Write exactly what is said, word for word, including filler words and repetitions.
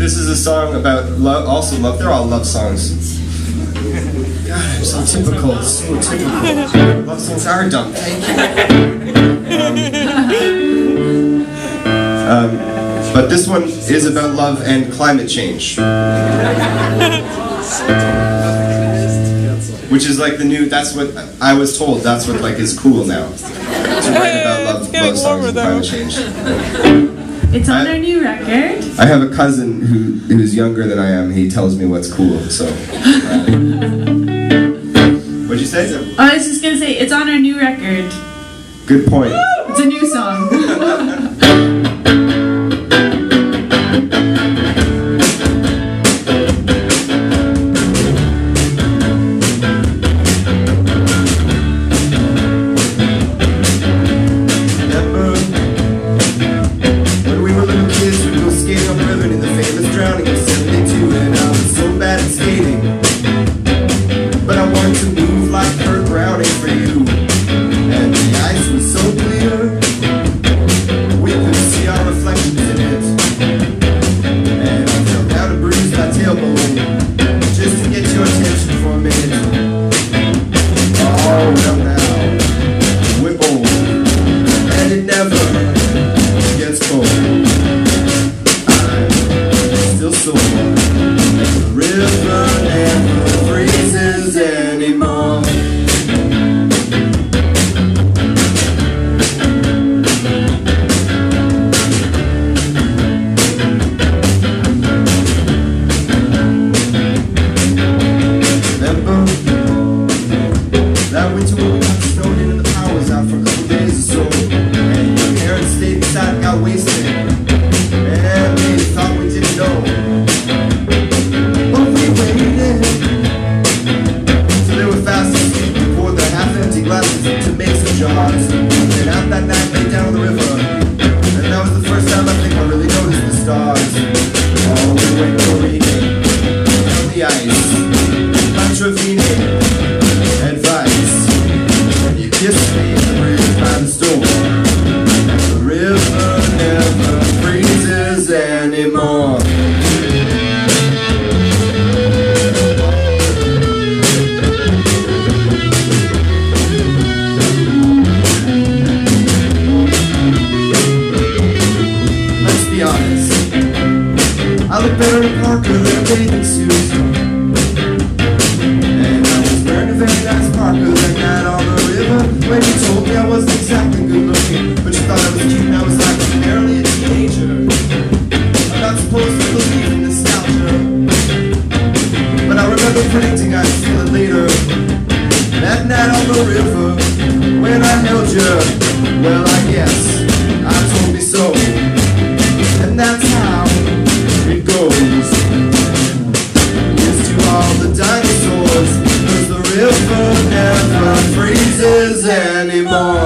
This is a song about love, also love. They're all love songs. God, I'm so typical, so typical. Love songs are dumb. Thank you. Um, um, but this one is about love and climate change. Which is like the new, that's what I was told, that's what like is cool now. To write about love, love songs and climate change. It's on I, our new record. I have a cousin who who's younger than I am. He tells me what's cool, so. Uh, what'd you say? Oh, I was just gonna say, it's on our new record. Good point. It's a new song. Anymore.